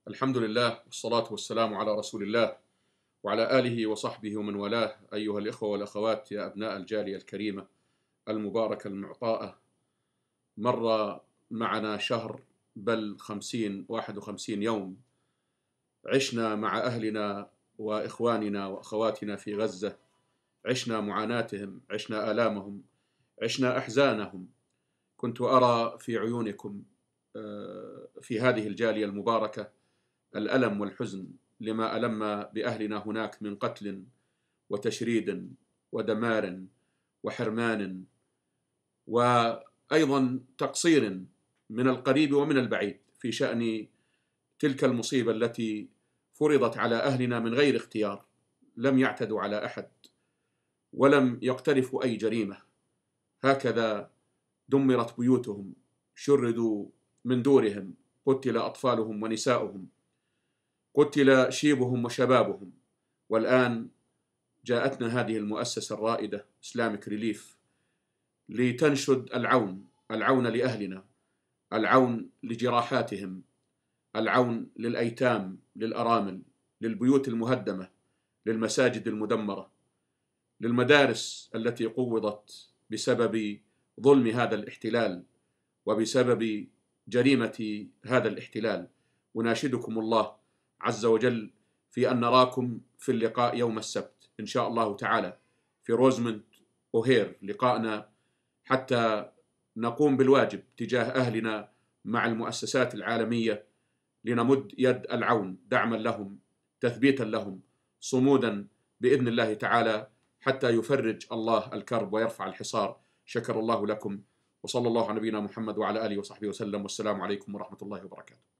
الحمد لله والصلاة والسلام على رسول الله وعلى آله وصحبه ومن والاه. أيها الإخوة والأخوات، يا أبناء الجالية الكريمة المباركة المعطاءة، مر معنا شهر، بل 51 يوم عشنا مع أهلنا وإخواننا وأخواتنا في غزة. عشنا معاناتهم، عشنا آلامهم، عشنا أحزانهم. كنت أرى في عيونكم في هذه الجالية المباركة الألم والحزن لما ألم بأهلنا هناك من قتل وتشريد ودمار وحرمان، وأيضا تقصير من القريب ومن البعيد في شأن تلك المصيبة التي فرضت على أهلنا من غير اختيار. لم يعتدوا على أحد ولم يقترفوا أي جريمة. هكذا دمرت بيوتهم، شردوا من دورهم، قتل أطفالهم ونساؤهم، قتل شيبهم وشبابهم. والآن جاءتنا هذه المؤسسة الرائدة إسلامك ريليف لتنشد العون لأهلنا، العون لجراحاتهم، العون للأيتام، للأرامل، للبيوت المهدمة، للمساجد المدمرة، للمدارس التي قوضت بسبب ظلم هذا الاحتلال وبسبب جريمة هذا الاحتلال. أناشدكم الله عز وجل في أن نراكم في اللقاء يوم السبت إن شاء الله تعالى في روزموند أوهير، لقاءنا حتى نقوم بالواجب تجاه أهلنا مع المؤسسات العالمية، لنمد يد العون دعما لهم، تثبيتا لهم، صمودا بإذن الله تعالى، حتى يفرج الله الكرب ويرفع الحصار. شكر الله لكم، وصلى الله على نبينا محمد وعلى آله وصحبه وسلم، والسلام عليكم ورحمة الله وبركاته.